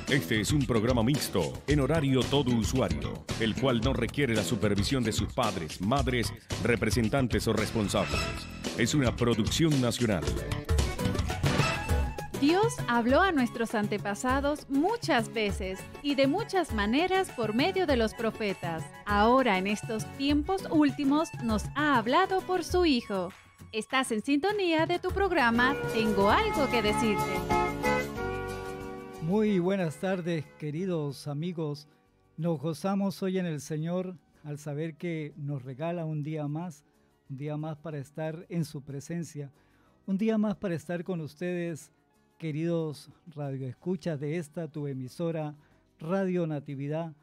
Este es un programa mixto, en horario todo usuario, el cual no requiere la supervisión de sus padres, madres, representantes o responsables. Es una producción nacional. Dios habló a nuestros antepasados muchas veces y de muchas maneras por medio de los profetas. Ahora, en estos tiempos últimos, nos ha hablado por su Hijo. Estás en sintonía de tu programa Tengo algo que decirte. Muy buenas tardes, queridos amigos. Nos gozamos hoy en el Señor al saber que nos regala un día más para estar en su presencia, un día más para estar con ustedes, queridos radioescuchas de esta tu emisora Radio Natividad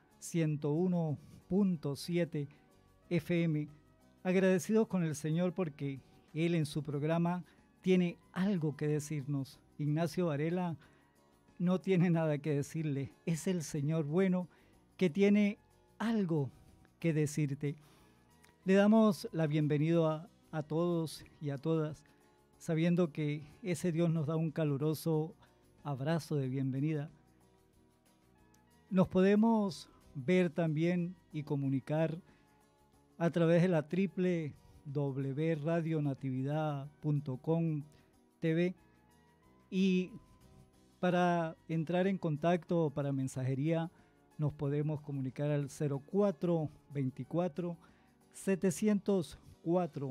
101.7 FM. Agradecidos con el Señor porque Él en su programa tiene algo que decirnos. Ignacio Varela no tiene nada que decirle, es el Señor bueno que tiene algo que decirte. Le damos la bienvenida a todos y a todas, sabiendo que ese Dios nos da un caluroso abrazo de bienvenida. Nos podemos ver también y comunicar a través de la www.radionatividad.com TV, y para entrar en contacto o para mensajería nos podemos comunicar al 0424 704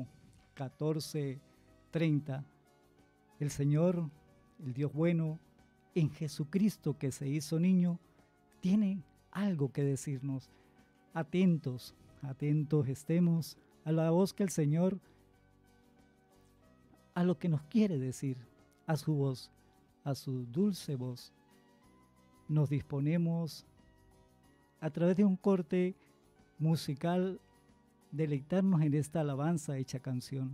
1430. El Señor, el Dios bueno, en Jesucristo que se hizo niño, tiene algo que decirnos. Atentos estemos a la voz que el Señor, a lo que nos quiere decir, a su voz, a su dulce voz. Nos disponemos a través de un corte musical deleitarnos en esta alabanza hecha canción.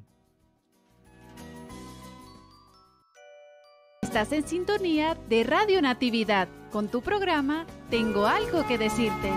Estás en sintonía de Radio Natividad con tu programa Tengo algo que decirte.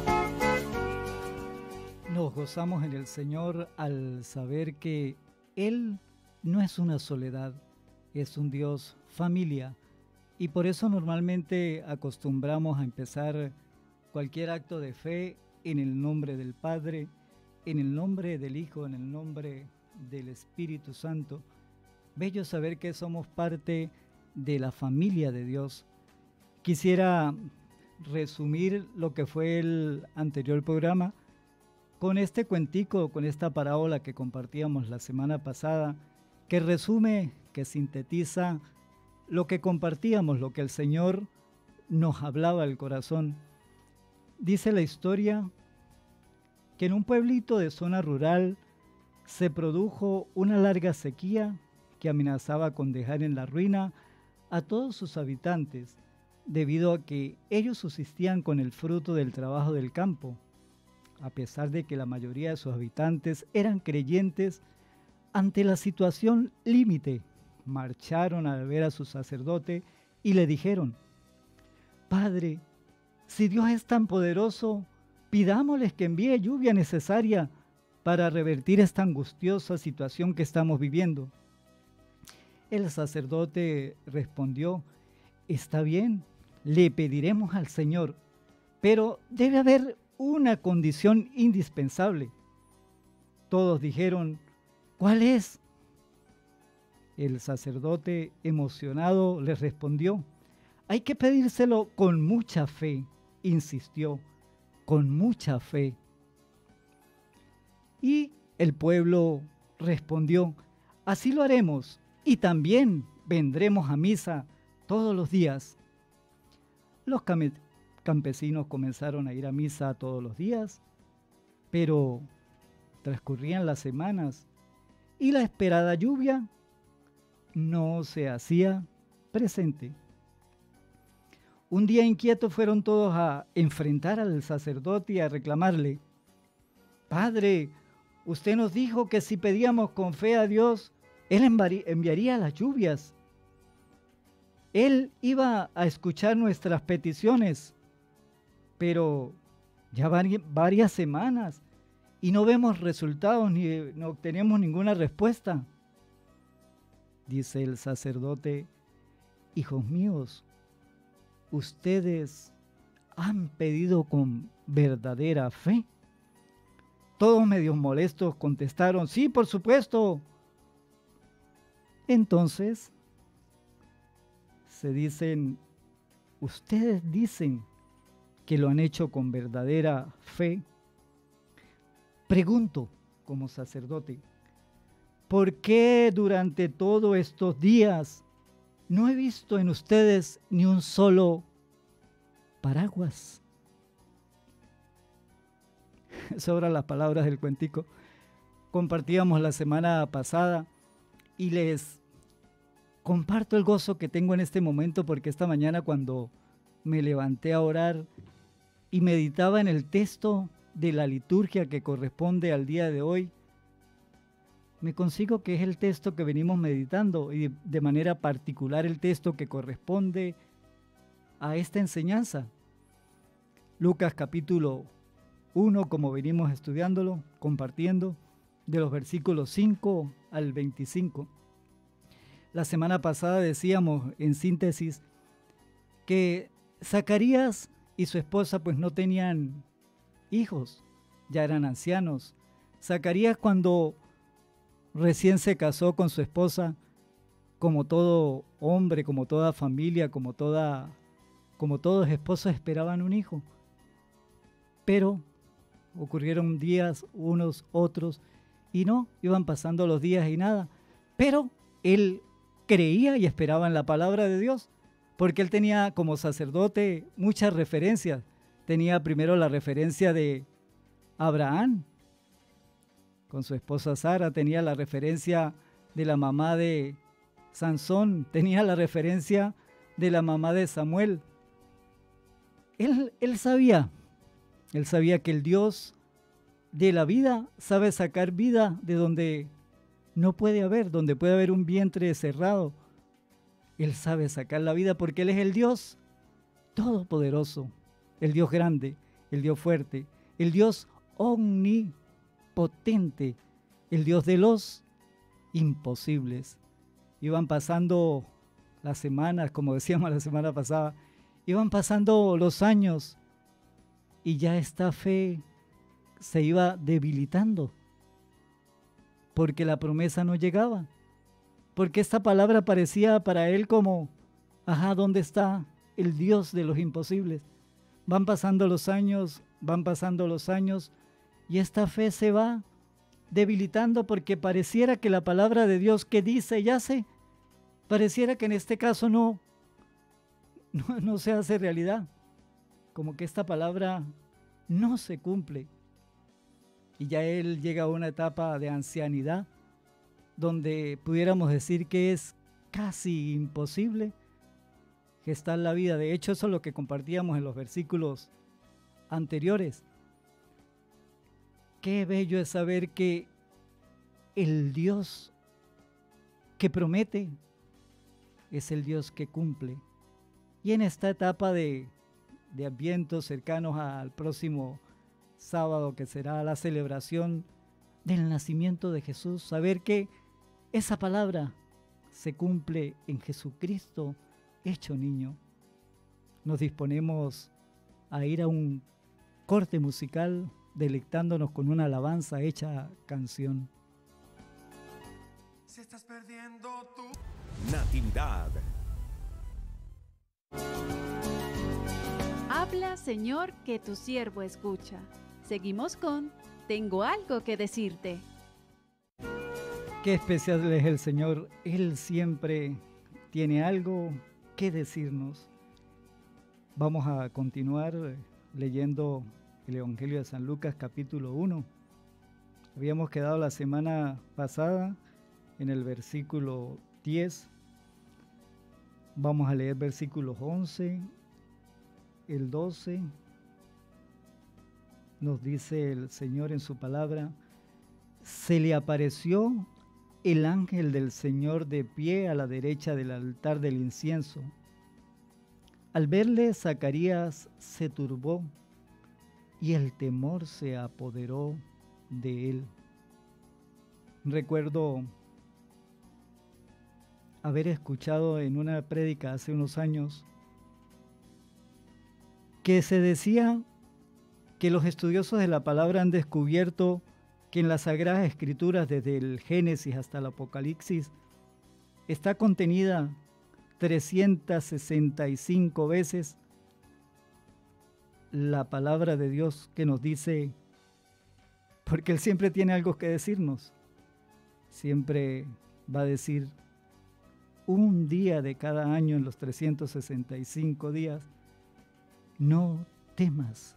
Nos gozamos en el Señor al saber que Él no es una soledad, es un Dios familia, y por eso normalmente acostumbramos a empezar cualquier acto de fe en el nombre del Padre, en el nombre del Hijo, en el nombre del Espíritu Santo. Bello saber que somos parte de la familia de Dios. Quisiera resumir lo que fue el anterior programa con este cuentico, con esta parábola que compartíamos la semana pasada, que resume, que sintetiza lo que compartíamos, lo que el Señor nos hablaba al corazón. Dice la historia que en un pueblito de zona rural se produjo una larga sequía que amenazaba con dejar en la ruina a todos sus habitantes, debido a que ellos subsistían con el fruto del trabajo del campo. A pesar de que la mayoría de sus habitantes eran creyentes, ante la situación límite, marcharon a ver a su sacerdote y le dijeron: Padre, si Dios es tan poderoso, pidámosles que envíe lluvia necesaria para revertir esta angustiosa situación que estamos viviendo. El sacerdote respondió: está bien, le pediremos al Señor, pero debe haber una condición indispensable. Todos dijeron: ¿cuál es? El sacerdote, emocionado, les respondió: hay que pedírselo con mucha fe, insistió, con mucha fe. Y el pueblo respondió: así lo haremos, y también vendremos a misa todos los días. Los campesinos comenzaron a ir a misa todos los días, pero transcurrían las semanas y la esperada lluvia no se hacía presente. Un día inquietos fueron todos a enfrentar al sacerdote y a reclamarle: Padre, usted nos dijo que si pedíamos con fe a Dios, Él enviaría las lluvias. Él iba a escuchar nuestras peticiones, pero ya varias semanas y no vemos resultados ni no obtenemos ninguna respuesta. Dice el sacerdote: hijos míos, ¿ustedes han pedido con verdadera fe? Todos medios molestos contestaron, sí, por supuesto. Entonces, ustedes dicen que lo han hecho con verdadera fe. Pregunto como sacerdote, ¿por qué durante todos estos días no he visto en ustedes ni un solo paraguas? Sobran las palabras del cuentico. Compartíamos la semana pasada y les comparto el gozo que tengo en este momento, porque esta mañana cuando me levanté a orar y meditaba en el texto de la liturgia que corresponde al día de hoy, me consigo que es el texto que venimos meditando y de manera particular el texto que corresponde a esta enseñanza. Lucas capítulo 1, como venimos estudiándolo, compartiendo, de los versículos 5 al 25. La semana pasada decíamos, en síntesis, que Zacarías y su esposa pues no tenían hijos, ya eran ancianos. Zacarías, cuando recién se casó con su esposa, como todo hombre, como toda familia, como todos esposos esperaban un hijo. Pero ocurrieron días, unos, otros, y no, iban pasando los días y nada. Pero él creía y esperaba en la palabra de Dios, porque él tenía como sacerdote muchas referencias. Tenía primero la referencia de Abraham, con su esposa Sara, tenía la referencia de la mamá de Sansón, tenía la referencia de la mamá de Samuel. Él sabía que el Dios de la vida sabe sacar vida de donde no puede haber, donde puede haber un vientre cerrado. Él sabe sacar la vida porque Él es el Dios todopoderoso, el Dios grande, el Dios fuerte, el Dios omnipotente, el Dios de los imposibles. Iban pasando las semanas, como decíamos la semana pasada, iban pasando los años y ya esta fe se iba debilitando porque la promesa no llegaba, porque esta palabra parecía para él como, ¿dónde está el Dios de los imposibles? Van pasando los años y esta fe se va debilitando porque pareciera que la palabra de Dios que dice y hace, pareciera que en este caso no se hace realidad, como que esta palabra no se cumple. Y ya él llega a una etapa de ancianidad donde pudiéramos decir que es casi imposible gestar la vida. De hecho, eso es lo que compartíamos en los versículos anteriores. Qué bello es saber que el Dios que promete es el Dios que cumple. Y en esta etapa de Adviento, cercanos al próximo sábado, que será la celebración del nacimiento de Jesús, saber que esa palabra se cumple en Jesucristo hecho niño. Nos disponemos a ir a un corte musical deleitándonos con una alabanza hecha canción. Si estás perdiendo tu Natividad. Habla, Señor, que tu siervo escucha. Seguimos con Tengo algo que decirte. Qué especial es el Señor. Él siempre tiene algo que decirnos. Vamos a continuar leyendo el Evangelio de San Lucas capítulo 1. Habíamos quedado la semana pasada en el versículo 10. Vamos a leer versículos 11, el 12. Nos dice el Señor en su palabra: se le apareció el ángel del Señor de pie a la derecha del altar del incienso. Al verle, Zacarías se turbó y el temor se apoderó de él. Recuerdo haber escuchado en una prédica hace unos años que se decía que los estudiosos de la palabra han descubierto que en las Sagradas Escrituras, desde el Génesis hasta el Apocalipsis, está contenida 365 veces la palabra de Dios que nos dice, porque Él siempre tiene algo que decirnos, siempre va a decir un día de cada año en los 365 días, no temas.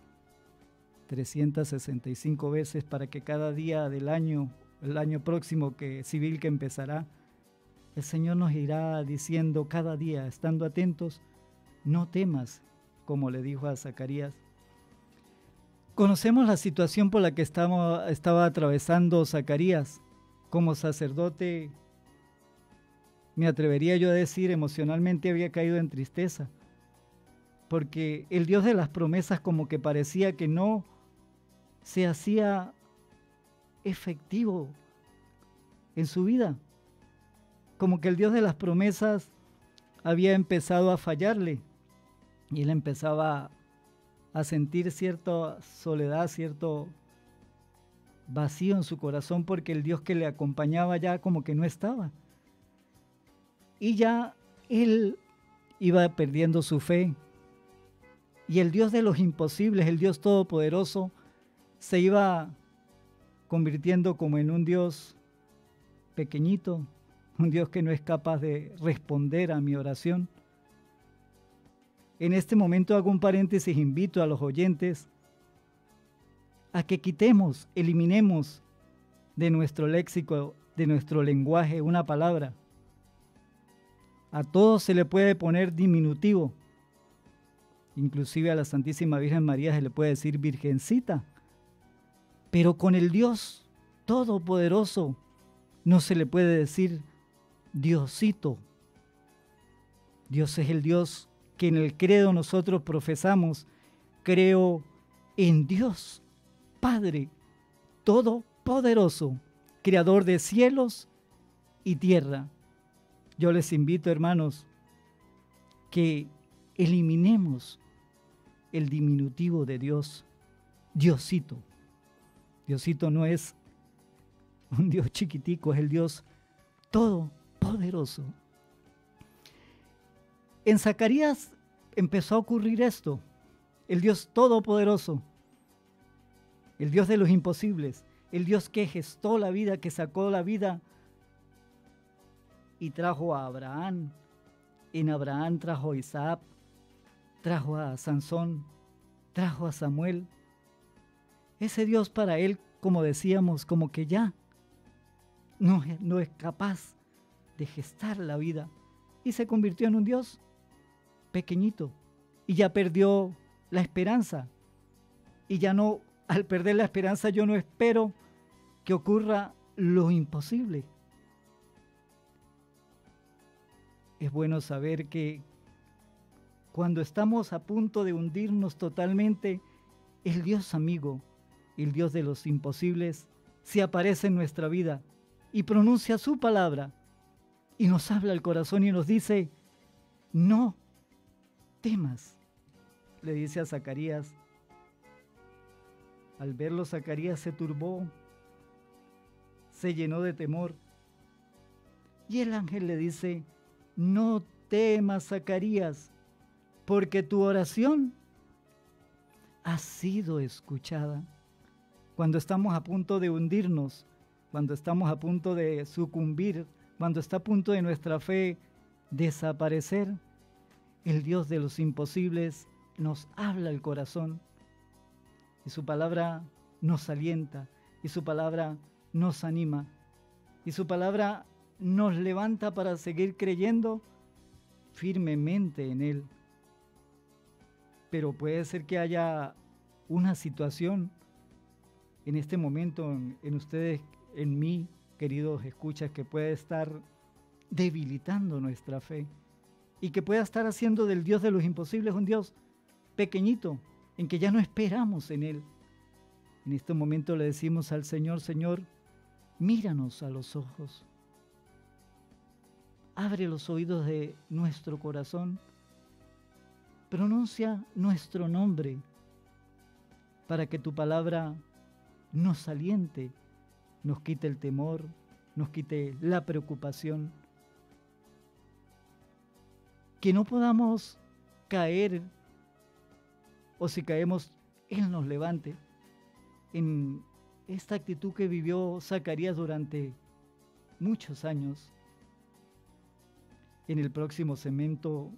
365 veces para que cada día del año, el año próximo civil que empezará, el Señor nos irá diciendo cada día, estando atentos, no temas, como le dijo a Zacarías. Conocemos la situación por la que estaba atravesando Zacarías. Como sacerdote, me atrevería yo a decir, emocionalmente había caído en tristeza, porque el Dios de las promesas como que parecía que no se hacía efectivo en su vida, como que el Dios de las promesas había empezado a fallarle y él empezaba a sentir cierta soledad, cierto vacío en su corazón, porque el Dios que le acompañaba ya como que no estaba, y ya él iba perdiendo su fe, y el Dios de los imposibles, el Dios todopoderoso, se iba convirtiendo como en un Dios pequeñito, un Dios que no es capaz de responder a mi oración. En este momento hago un paréntesis, invito a los oyentes a que quitemos, eliminemos de nuestro léxico, de nuestro lenguaje, una palabra. A todo se le puede poner diminutivo, inclusive a la Santísima Virgen María se le puede decir Virgencita. Pero con el Dios Todopoderoso no se le puede decir Diosito. Dios es el Dios que en el credo nosotros profesamos. Creo en Dios, Padre Todopoderoso, Creador de cielos y tierra. Yo les invito, hermanos, que eliminemos el diminutivo de Dios, Diosito. Diosito no es un Dios chiquitico, es el Dios todopoderoso. En Zacarías empezó a ocurrir esto, el Dios todopoderoso, el Dios de los imposibles, el Dios que gestó la vida, que sacó la vida y trajo a Abraham. En Abraham trajo a Isaac, trajo a Sansón, trajo a Samuel. Ese Dios para él, como decíamos, como que ya no es capaz de gestar la vida. Y se convirtió en un Dios pequeñito. Y ya perdió la esperanza. Y ya no, al perder la esperanza, yo no espero que ocurra lo imposible. Es bueno saber que cuando estamos a punto de hundirnos totalmente, el Dios amigo, el Dios de los imposibles, se aparece en nuestra vida y pronuncia su palabra y nos habla al corazón y nos dice, no temas, le dice a Zacarías. Al verlo, Zacarías se turbó, se llenó de temor y el ángel le dice, no temas, Zacarías, porque tu oración ha sido escuchada. Cuando estamos a punto de hundirnos, cuando estamos a punto de sucumbir, cuando está a punto de nuestra fe desaparecer, el Dios de los imposibles nos habla al corazón y su palabra nos alienta y su palabra nos anima y su palabra nos levanta para seguir creyendo firmemente en Él. Pero puede ser que haya una situación en este momento en ustedes, en mí, queridos escuchas, que puede estar debilitando nuestra fe y que pueda estar haciendo del Dios de los imposibles un Dios pequeñito, en que ya no esperamos en Él. En este momento le decimos al Señor, Señor, míranos a los ojos. Abre los oídos de nuestro corazón pronuncia nuestro nombre para que tu palabra nos aliente, nos quite el temor, nos quite la preocupación. Que no podamos caer, o si caemos, Él nos levante en esta actitud que vivió Zacarías durante muchos años. En el próximo segmento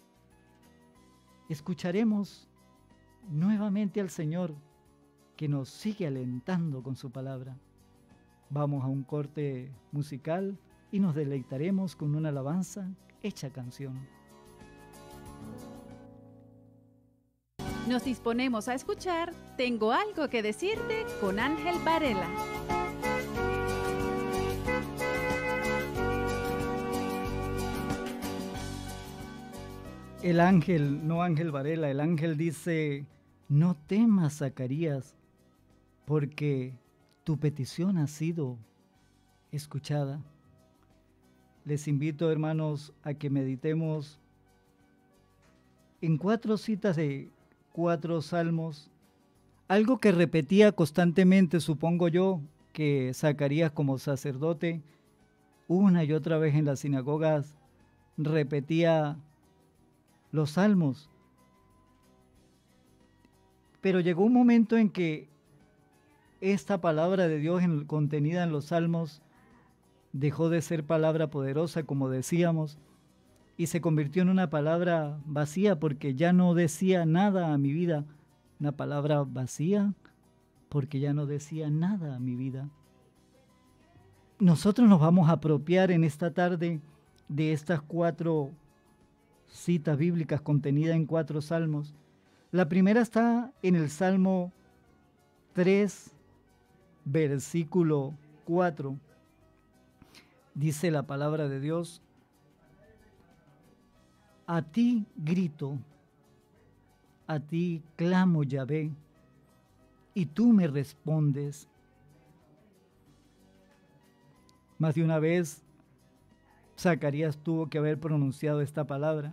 escucharemos nuevamente al Señor que nos sigue alentando con su palabra. Vamos a un corte musical y nos deleitaremos con una alabanza hecha canción. Nos disponemos a escuchar Tengo algo que decirte con Ángel Varela. El ángel, no Ángel Varela, el ángel dice: no temas, Zacarías, porque tu petición ha sido escuchada. Les invito, hermanos, a que meditemos en 4 citas de 4 salmos, algo que repetía constantemente, supongo yo, que Zacarías como sacerdote, una y otra vez en las sinagogas, repetía los salmos. Pero llegó un momento en que esta palabra de Dios contenida en los salmos dejó de ser palabra poderosa, como decíamos, y se convirtió en una palabra vacía porque ya no decía nada a mi vida. Una palabra vacía porque ya no decía nada a mi vida. Nosotros nos vamos a apropiar en esta tarde de estas 4 citas bíblicas contenidas en 4 salmos. La primera está en el Salmo 3, versículo 4. Dice la palabra de Dios: a ti grito, a ti clamo, Yahvé, y tú me respondes. Más de una vez Zacarías tuvo que haber pronunciado esta palabra.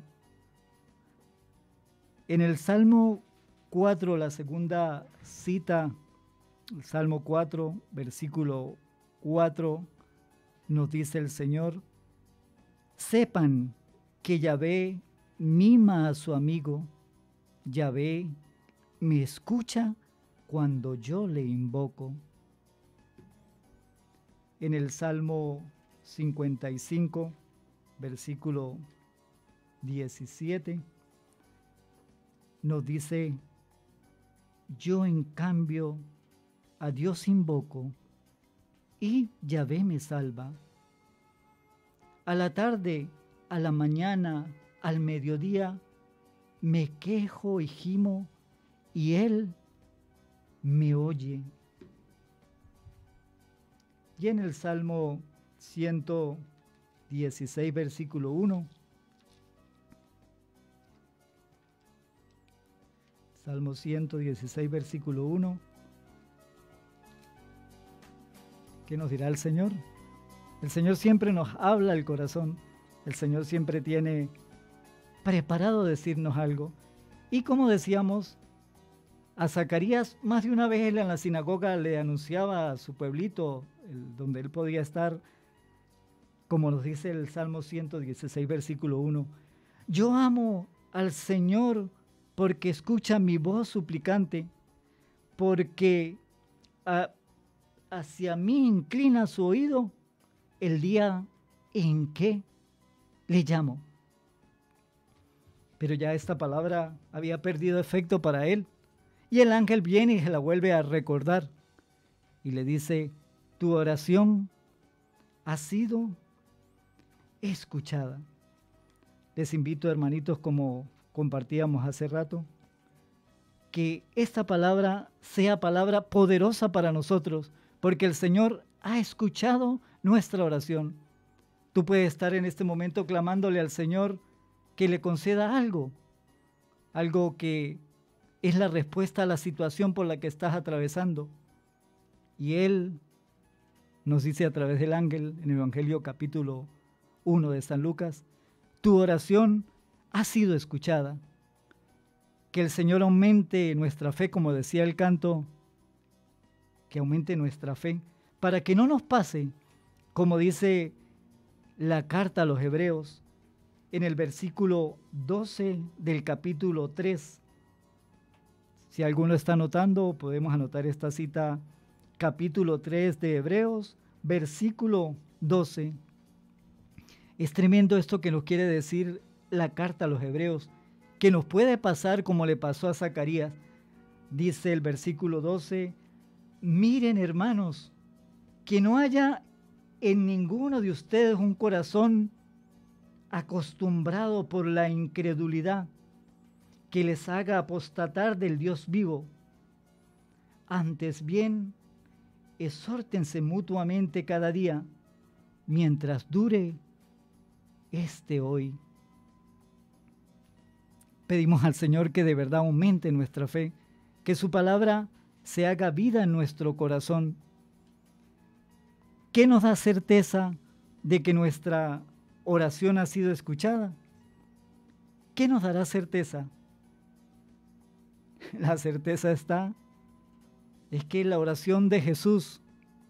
En el Salmo 4, la segunda cita, el Salmo 4, versículo 4, nos dice el Señor: sepan que Yahvé mima a su amigo, Yahvé me escucha cuando yo le invoco. En el Salmo 55, versículo 17, nos dice: yo en cambio a Dios invoco y Yahvé me salva. A la tarde, a la mañana, al mediodía, me quejo y gimo y Él me oye. Y en el Salmo 116, versículo 1, Salmo 116, versículo 1, ¿qué nos dirá el Señor? El Señor siempre nos habla al corazón. El Señor siempre tiene preparado decirnos algo. Y como decíamos, a Zacarías más de una vez él en la sinagoga le anunciaba a su pueblito, donde él podía estar, como nos dice el Salmo 116, versículo 1, yo amo al Señor porque escucha mi voz suplicante, porque hacia mí inclina su oído el día en que le llamo. Pero ya esta palabra había perdido efecto para él. Y el ángel viene y se la vuelve a recordar. Y le dice: tu oración ha sido escuchada. Les invito, hermanitos, como compartíamos hace rato, que esta palabra sea palabra poderosa para nosotros, porque el Señor ha escuchado nuestra oración. Tú puedes estar en este momento clamándole al Señor que le conceda algo que es la respuesta a la situación por la que estás atravesando. Y Él nos dice a través del ángel en el Evangelio capítulo 1 de San Lucas: tu oración ha sido escuchada. Que el Señor aumente nuestra fe, como decía el canto, que aumente nuestra fe, para que no nos pase, como dice la carta a los Hebreos, en el versículo 12 del capítulo 3. Si alguno está anotando, podemos anotar esta cita, capítulo 3 de Hebreos, versículo 12. Es tremendo esto que nos quiere decir la carta a los Hebreos, que nos puede pasar como le pasó a Zacarías. Dice el versículo 12, miren hermanos, que no haya en ninguno de ustedes un corazón acostumbrado por la incredulidad que les haga apostatar del Dios vivo. Antes bien, exhórtense mutuamente cada día, mientras dure este hoy. Pedimos al Señor que de verdad aumente nuestra fe, que su palabra se haga vida en nuestro corazón. ¿Qué nos da certeza de que nuestra oración ha sido escuchada? ¿Qué nos dará certeza? La certeza es que la oración de Jesús,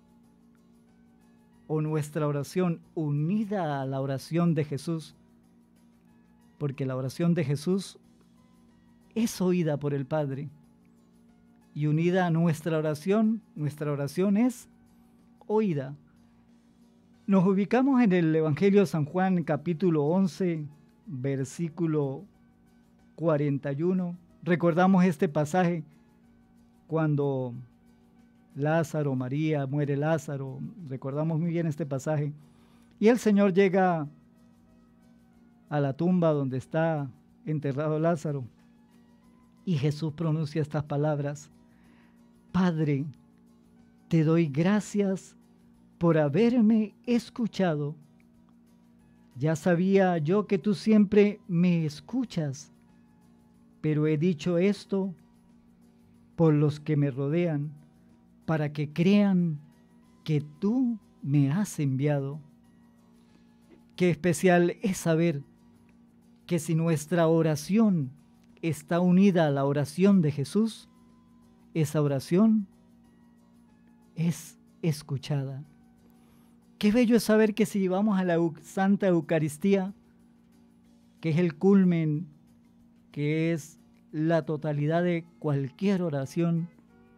o nuestra oración unida a la oración de Jesús, porque la oración de Jesús es oída por el Padre, y unida a nuestra oración es oída. Nos ubicamos en el Evangelio de San Juan, capítulo 11, versículo 41. Recordamos este pasaje cuando Lázaro, María, muere Lázaro. Recordamos muy bien este pasaje. Y el Señor llega a la tumba donde está enterrado Lázaro. Y Jesús pronuncia estas palabras: Padre, te doy gracias por haberme escuchado. Ya sabía yo que tú siempre me escuchas, pero he dicho esto por los que me rodean, para que crean que tú me has enviado. Qué especial es saber que si nuestra oración está unida a la oración de Jesús, esa oración es escuchada. Qué bello es saber que si vamos a la Santa Eucaristía, que es el culmen, que es la totalidad de cualquier oración,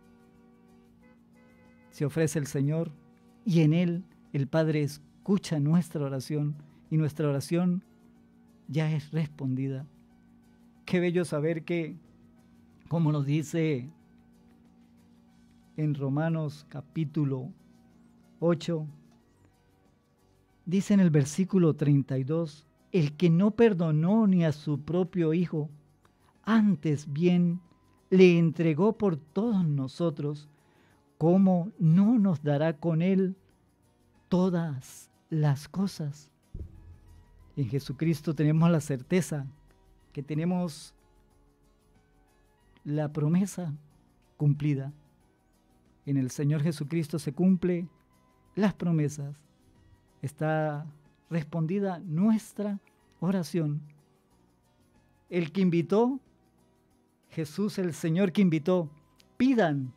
se ofrece el Señor y en Él el Padre escucha nuestra oración y nuestra oración ya es respondida. Qué bello saber que, como nos dice en Romanos capítulo 8, dice en el versículo 32, el que no perdonó ni a su propio Hijo, antes bien le entregó por todos nosotros, ¿cómo no nos dará con Él todas las cosas? En Jesucristo tenemos la certeza que tenemos la promesa cumplida. En el Señor Jesucristo se cumple las promesas. Está respondida nuestra oración. El que invitó, Jesús el Señor que invitó, pidan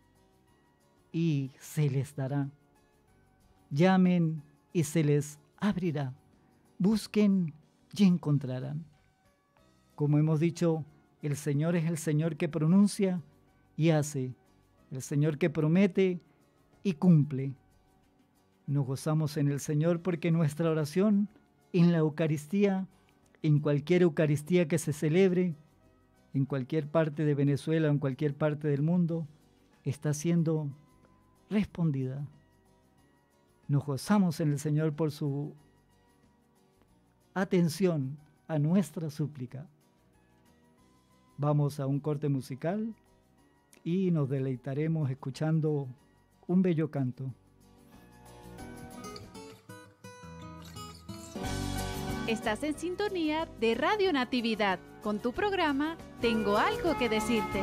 y se les dará. Llamen y se les abrirá. Busquen y encontrarán. Como hemos dicho, el Señor es el Señor que pronuncia y hace, el Señor que promete y cumple. Nos gozamos en el Señor porque nuestra oración en la Eucaristía, en cualquier Eucaristía que se celebre, en cualquier parte de Venezuela o en cualquier parte del mundo, está siendo respondida. Nos gozamos en el Señor por su atención a nuestra súplica. Vamos a un corte musical y nos deleitaremos escuchando un bello canto. Estás en sintonía de Radio Natividad con tu programa Tengo algo que decirte.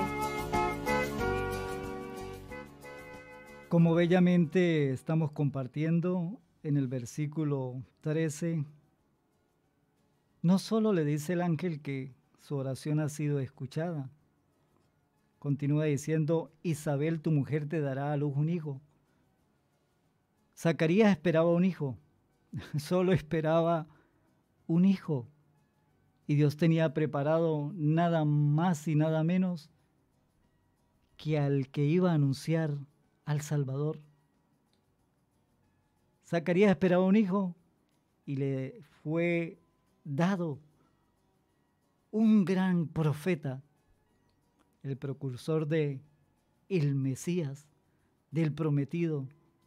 Como bellamente estamos compartiendo en el versículo 13, no solo le dice el ángel que su oración ha sido escuchada. Continúa diciendo, Isabel, tu mujer, te dará a luz un hijo. Zacarías esperaba un hijo, solo esperaba un hijo. Y Dios tenía preparado nada más y nada menos que al que iba a anunciar al Salvador. Zacarías esperaba un hijo y le fue dado un gran profeta, el precursor de el Mesías, del prometido.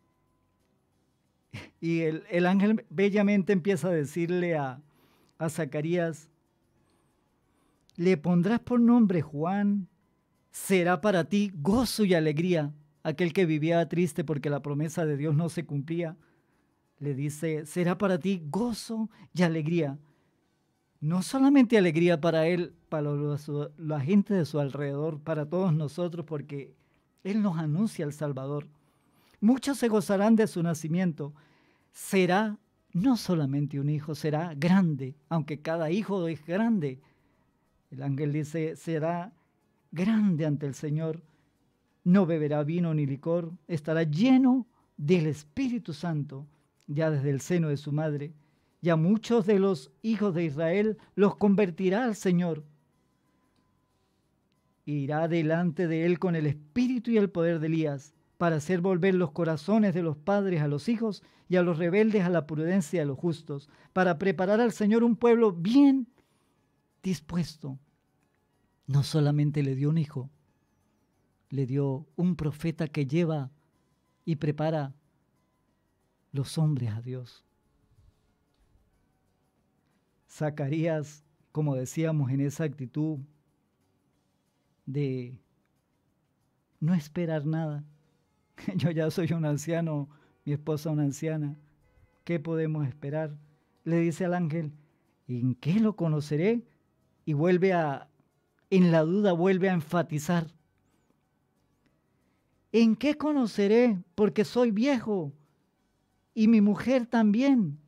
Y el ángel bellamente empieza a decirle a Zacarías, le pondrás por nombre Juan, será para ti gozo y alegría. Aquel que vivía triste porque la promesa de Dios no se cumplía, le dice, será para ti gozo y alegría. No solamente alegría para él, para la gente de su alrededor, para todos nosotros, porque él nos anuncia al Salvador. Muchos se gozarán de su nacimiento. Será no solamente un hijo, será grande, aunque cada hijo es grande. El ángel dice, será grande ante el Señor, no beberá vino ni licor, estará lleno del Espíritu Santo, ya desde el seno de su madre. Y a muchos de los hijos de Israel los convertirá al Señor. Irá delante de él con el espíritu y el poder de Elías, para hacer volver los corazones de los padres a los hijos y a los rebeldes a la prudencia de los justos, para preparar al Señor un pueblo bien dispuesto. No solamente le dio un hijo, le dio un profeta que lleva y prepara los hombres a Dios. Zacarías, como decíamos, en esa actitud de no esperar nada. Yo ya soy un anciano, mi esposa una anciana. ¿Qué podemos esperar? Le dice al ángel, ¿en qué lo conoceré? Y en la duda vuelve a enfatizar. ¿En qué conoceré? Porque soy viejo y mi mujer también.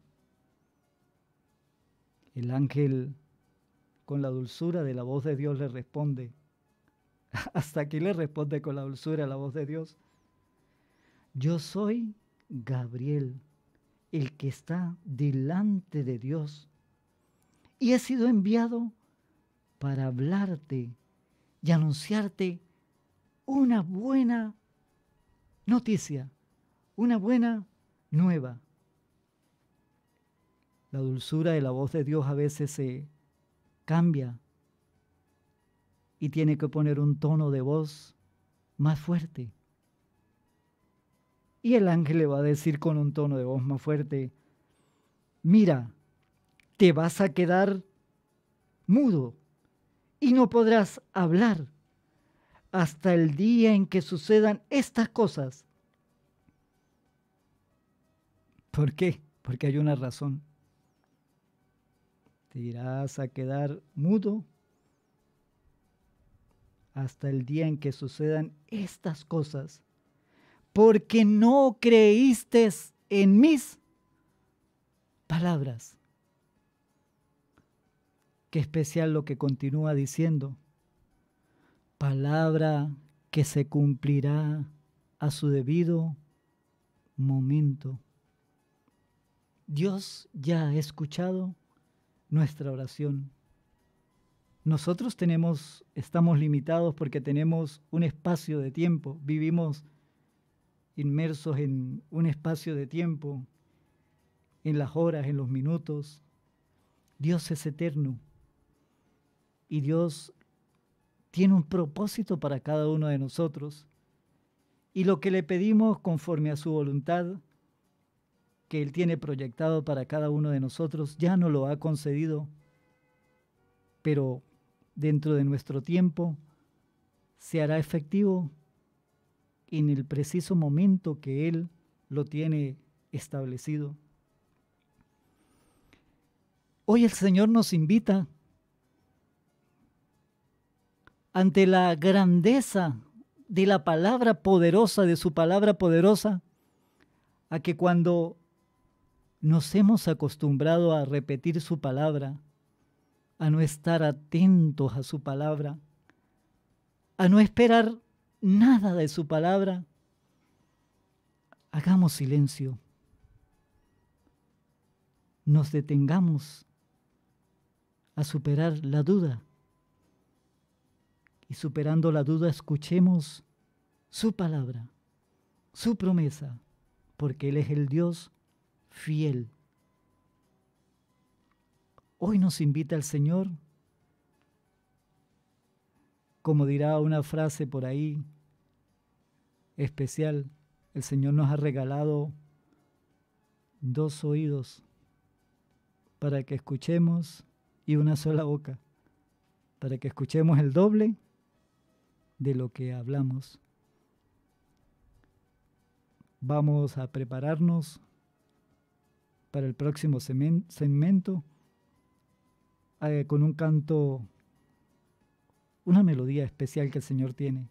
El ángel, con la dulzura de la voz de Dios, le responde. Hasta aquí le responde con la dulzura de la voz de Dios. Yo soy Gabriel, el que está delante de Dios, y he sido enviado para hablarte y anunciarte una buena noticia, una buena nueva. La dulzura de la voz de Dios a veces se cambia y tiene que poner un tono de voz más fuerte. Y el ángel le va a decir con un tono de voz más fuerte, mira, te vas a quedar mudo y no podrás hablar hasta el día en que sucedan estas cosas. ¿Por qué? Porque hay una razón. Te irás a quedar mudo hasta el día en que sucedan estas cosas, porque no creíste en mis palabras. Qué especial lo que continúa diciendo. Palabra que se cumplirá a su debido momento. Dios ya ha escuchado nuestra oración. Nosotros estamos limitados porque tenemos un espacio de tiempo, vivimos inmersos en un espacio de tiempo, en las horas, en los minutos. Dios es eterno y Dios tiene un propósito para cada uno de nosotros. Y lo que le pedimos conforme a su voluntad, que Él tiene proyectado para cada uno de nosotros, ya nos lo ha concedido, pero dentro de nuestro tiempo se hará efectivo en el preciso momento que Él lo tiene establecido. Hoy el Señor nos invita ante la grandeza de la palabra poderosa, de su palabra poderosa, a que cuando nos hemos acostumbrado a repetir su palabra, a no estar atentos a su palabra, a no esperar nada de su palabra, hagamos silencio. Nos detengamos a superar la duda. Y superando la duda, escuchemos su palabra, su promesa, porque Él es el Dios fiel. Hoy nos invita el Señor, como dirá una frase por ahí especial, el Señor nos ha regalado 2 oídos para que escuchemos y una sola boca, para que escuchemos el doble de lo que hablamos. Vamos a prepararnos para el próximo segmento con un canto, una melodía especial que el Señor tiene.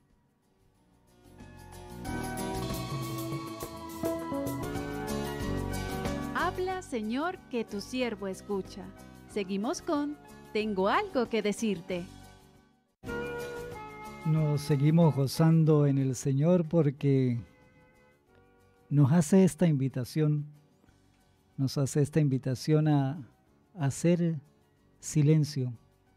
Habla, Señor, que tu siervo escucha. Seguimos con Tengo algo que decirte. Nos seguimos gozando en el Señor porque nos hace esta invitación a hacer silencio.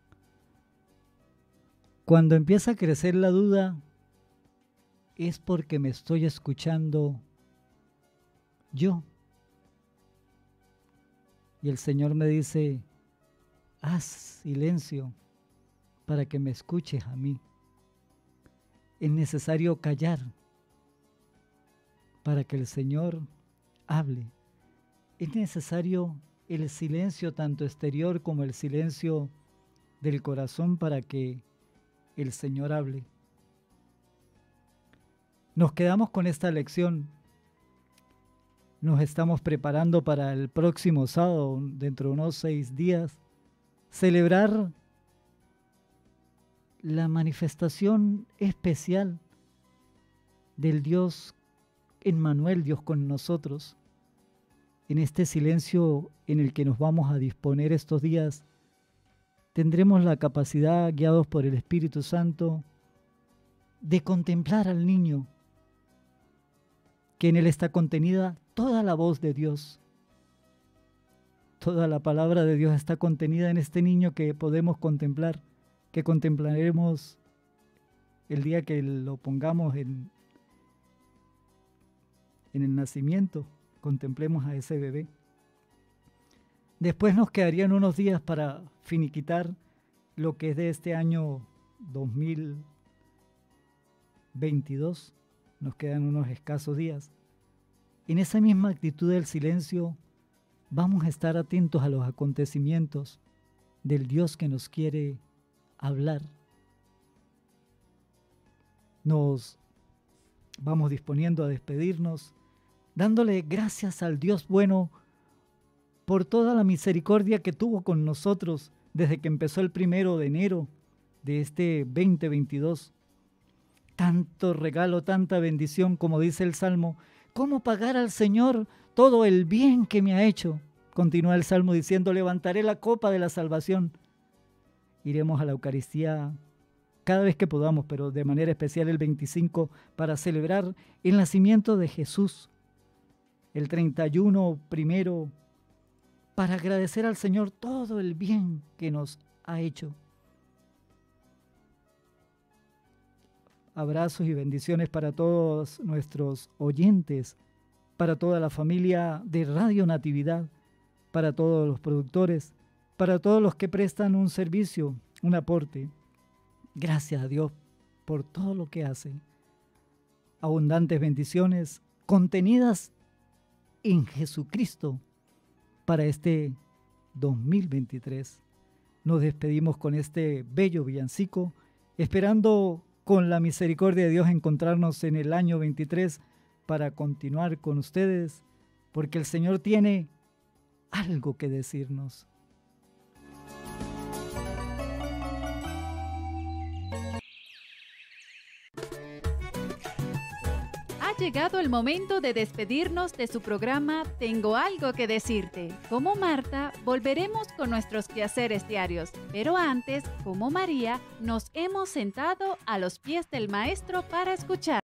Cuando empieza a crecer la duda, es porque me estoy escuchando yo. Y el Señor me dice, haz silencio para que me escuches a mí. Es necesario callar para que el Señor hable. Es necesario el silencio tanto exterior como el silencio del corazón para que el Señor hable. Nos quedamos con esta lección. Nos estamos preparando para el próximo sábado, dentro de unos 6 días, celebrar la manifestación especial del Dios Emmanuel, Dios con nosotros. En este silencio en el que nos vamos a disponer estos días, tendremos la capacidad, guiados por el Espíritu Santo, de contemplar al niño, que en él está contenida toda la voz de Dios. Toda la palabra de Dios está contenida en este niño que podemos contemplar, que contemplaremos el día que lo pongamos en el nacimiento. Contemplemos a ese bebé. Después nos quedarían unos días para finiquitar lo que es de este año 2022. Nos quedan unos escasos días. En esa misma actitud del silencio, vamos a estar atentos a los acontecimientos del Dios que nos quiere hablar. Nos vamos disponiendo a despedirnos, dándole gracias al Dios bueno por toda la misericordia que tuvo con nosotros desde que empezó el 1 de enero de este 2022. Tanto regalo, tanta bendición, como dice el Salmo. ¿Cómo pagar al Señor todo el bien que me ha hecho? Continúa el Salmo diciendo, levantaré la copa de la salvación. Iremos a la Eucaristía cada vez que podamos, pero de manera especial el 25, para celebrar el nacimiento de Jesús. El 31 primero, para agradecer al Señor todo el bien que nos ha hecho. Abrazos y bendiciones para todos nuestros oyentes, para toda la familia de Radio Natividad, para todos los productores, para todos los que prestan un servicio, un aporte. Gracias a Dios por todo lo que hace. Abundantes bendiciones contenidas en Jesucristo para este 2023. Nos despedimos con este bello villancico, esperando con la misericordia de Dios encontrarnos en el año 23 para continuar con ustedes, porque el Señor tiene algo que decirnos. Ha llegado el momento de despedirnos de su programa Tengo algo que decirte. Como Marta, volveremos con nuestros quehaceres diarios, pero antes, como María, nos hemos sentado a los pies del Maestro para escuchar.